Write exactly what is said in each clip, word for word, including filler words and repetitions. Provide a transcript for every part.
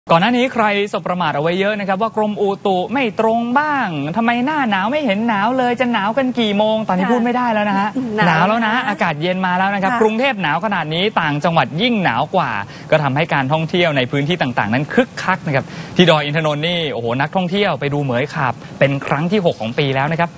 ก่อนหน้านี้ใครสบประมาทเอาไว้เยอะนะครับว่ากรมอุตุไม่ตรงบ้างทำไมหน้าหนาวไม่เห็นหนาวเลยจะหนาวกันกี่โมงตอนนี้พูดไม่ได้แล้วนะฮะหนาวแล้วนะอากาศเย็นมาแล้วนะครับกรุงเทพหนาวขนาดนี้ต่างจังหวัดยิ่งหนาวกว่าก็ทำให้การท่องเที่ยวในพื้นที่ต่างๆนั้นคึกคักนะครับที่ดอยอินทนนท์นี่โอ้โหนักท่องเที่ยวไปดูเหมยขาบเป็นครั้งที่หกของปีแล้วนะครับ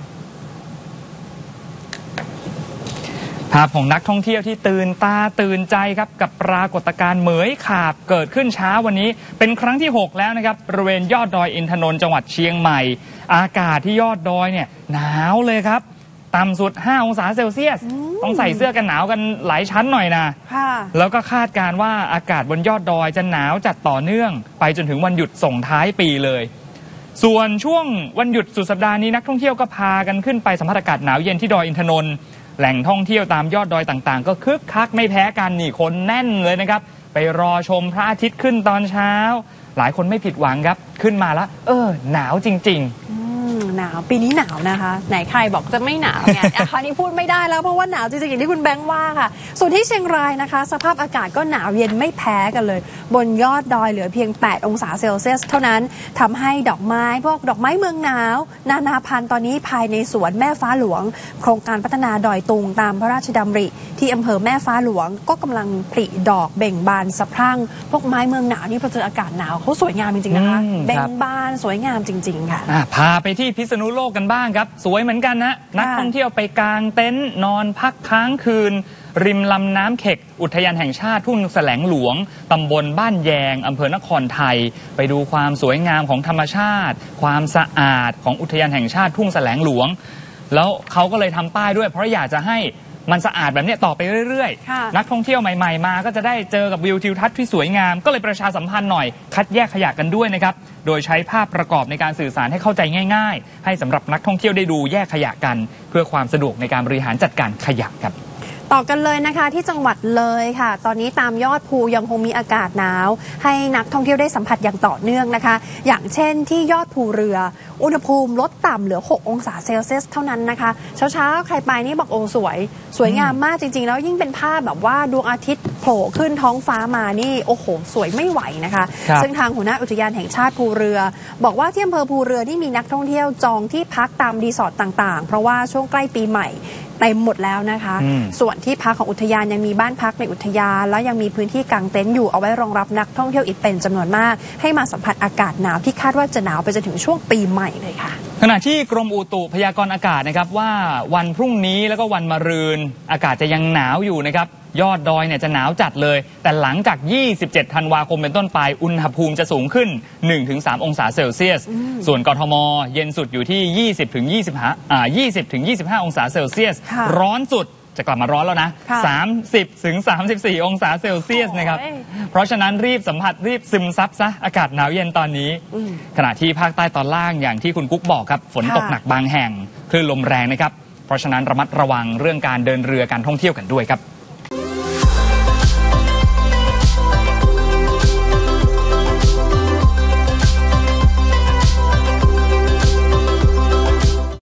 ภาพของนักท่องเที่ยวที่ตื่นตาตื่นใจครับกับปรากฏการณ์เหมยขาบเกิดขึ้นเช้าวันนี้เป็นครั้งที่หกแล้วนะครับบริเวณยอดดอยอินทนนท์จังหวัดเชียงใหม่อากาศที่ยอดดอยเนี่ยหนาวเลยครับต่ำสุดห้าองศาเซลเซียสต้องใส่เสื้อกันหนาวกันหลายชั้นหน่อยนะแล้วก็คาดการณ์ว่าอากาศบนยอดดอยจะหนาวจัดต่อเนื่องไปจนถึงวันหยุดส่งท้ายปีเลยส่วนช่วงวันหยุดสุดสัปดาห์นี้นักท่องเที่ยวก็พากันขึ้นไปสัมผัสอากาศหนาวเย็นที่ดอยอินทนนท์แหล่งท่องเที่ยวตามยอดดอยต่างๆก็คึกคักไม่แพ้กันนี่คนแน่นเลยนะครับไปรอชมพระอาทิตย์ขึ้นตอนเช้าหลายคนไม่ผิดหวังครับขึ้นมาแล้วเออหนาวจริงๆหนาวปีนี้หนาวนะคะไหนใครบอกจะไม่หนาวเนี่ยคราวนี้พูดไม่ได้แล้วเพราะว่าหนาวจริงๆอย่างที่คุณแบงค์ว่าค่ะส่วนที่เชียงรายนะคะสภาพอากาศก็หนาวเย็นไม่แพ้กันเลยบนยอดดอยเหลือเพียงแปดองศาเซลเซียสเท่านั้นทำให้ดอกไม้พวกดอกไม้เมืองหนาวนานาพันธุ์ตอนนี้ภายในสวนแม่ฟ้าหลวงโครงการพัฒนาดอยตุงตามพระราชดำริที่อำเภอแม่ฟ้าหลวงก็กำลังผลิดอกเบ่งบานสะพรั่งพวกไม้เมืองหนาวนี่พอเจออากาศหนาวเขาสวยงามจริงๆนะคะเบ่งบานสวยงามจริงๆค่ะพาไปที่พิษณุโลกกันบ้างครับสวยเหมือนกันนะนักท่องเที่ยวไปกางเต็นท์นอนพักค้างคืนริมลำน้ำเข็กอุทยานแห่งชาติทุ่งแสลงหลวงตำบลบ้านแยงอำเภอนครไทยไปดูความสวยงามของธรรมชาติความสะอาดของอุทยานแห่งชาติทุ่งแสลงหลวงแล้วเขาก็เลยทำป้ายด้วยเพราะอยากจะให้มันสะอาดแบบนี้ต่อไปเรื่อยๆนักท่องเที่ยวใหม่ๆมาก็จะได้เจอกับวิวทิวทัศน์ที่สวยงามก็เลยประชาสัมพันธ์หน่อยคัดแยกขยะกันด้วยนะครับโดยใช้ภาพประกอบในการสื่อสารให้เข้าใจง่ายๆให้สำหรับนักท่องเที่ยวได้ดูแยกขยะกันเพื่อความสะดวกในการบริหารจัดการขยะครับต่อกันเลยนะคะที่จังหวัดเลยค่ะตอนนี้ตามยอดภูยังคงมีอากาศหนาวให้นักท่องเที่ยวได้สัมผัสอย่างต่อเนื่องนะคะอย่างเช่นที่ยอดภูเรืออุณหภูมิลดต่ำเหลือหกองศาเซลเซียสเท่านั้นนะคะเช้าเช้าใครไปนี่บอกโอ้สวยสวยงามมากจริงๆแล้วยิ่งเป็นภาพแบบว่าดวงอาทิตย์โผล่ขึ้นท้องฟ้ามานี่โอ้โหสวยไม่ไหวนะคะซึ่งทางหัวหน้าอุทยานแห่งชาติภูเรือบอกว่าที่อำเภอภูเรือที่มีนักท่องเที่ยวจองที่พักตามรีสอร์ทต่างๆเพราะว่าช่วงใกล้ปีใหม่เต็มหมดแล้วนะคะส่วนที่พักของอุทยานยังมีบ้านพักในอุทยานแล้วยังมีพื้นที่กางเต็นท์อยู่เอาไว้รองรับนักท่องเที่ยวอีกเป็นจำนวนมากให้มาสัมผัสอากาศหนาวที่คาดว่าจะหนาวไปจนถึงช่วงปีใหม่เลยค่ะขณะที่กรมอุตุพยากรณ์อากาศนะครับว่าวันพรุ่งนี้แล้วก็วันมะรืนอากาศจะยังหนาวอยู่นะครับยอดดอยเนี่ยจะหนาวจัดเลยแต่หลังจากยี่สิบเจ็ดธันวาคมเป็นต้นไปอุณหภูมิจะสูงขึ้น หนึ่งถึงสาม องศาเซลเซียสส่วนกทมเย็นสุดอยู่ที่ ยี่สิบถึงยี่สิบห้า อ่า ยี่สิบถึงยี่สิบห้า องศาเซลเซียสร้อนสุดจะกลับมาร้อนแล้วนะ สามสิบถึงสามสิบสี่ องศาเซลเซียสนะครับเพราะฉะนั้นรีบสัมผัสรีบซึมซับซะอากาศหนาวเย็นตอนนี้ขณะที่ภาคใต้ตอนล่างอย่างที่คุณกุ๊กบอกครับฝนตกหนักบางแห่งคลื่นลมแรงนะครับเพราะฉะนั้นระมัดระวังเรื่องการเดินเรือการท่องเที่ยวกันด้วยครับ